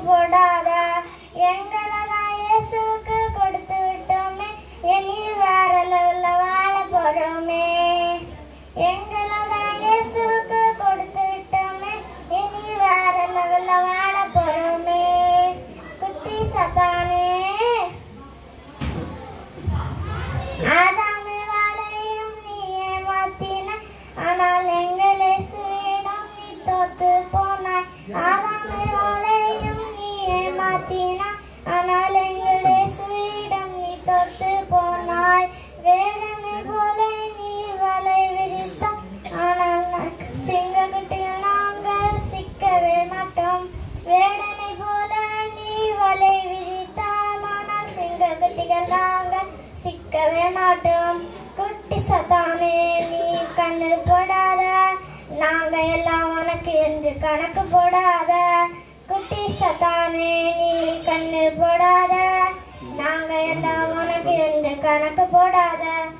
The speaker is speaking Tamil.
போடாத. எங்களதான் இயேசுவுக்கு கொடுத்து விட்டோமே, இனி வேற லெவல்ல வாழ போறோமே. எங்களதான் இயேசுவுக்கு கொடுத்து விட்டோமே, இனி வேற லெவல்ல வாழ போறோமே. குட்டி சத்தானே ஆதாமே வாழையும் நீ ஏமாத்தினாய், ஆனால் எங்கள் இயேசுவிடம் நீ தோத்து போனாய். ஆதாமே வாழையும் நீ ஏமாத்தினாய், ஆனால் எங்கள் இயேசுவிடம் நீ தோத்து போனாய். வேடனை போல நீ வலை விரித்தாய், ஆனால் சிங்கக்குட்டியில் நாங்கள் சிக்கவே மாட்டோம். வேடனை போல நீ வலை விரித்தால், ஆனால் சிங்கக்குட்டிகள் நாங்கள் சிக்கவே மாட்டோம். குட்டி சத்தானே நீ கண்ணு போடாத, நாங்க எல்லாம் உனக்கு என்று கணக்கு போடாத. குட்டி சத்தானே நீ கண்ணு போடாத, நாங்க எல்லாம் உனக்கு என்று கணக்கு போடாத.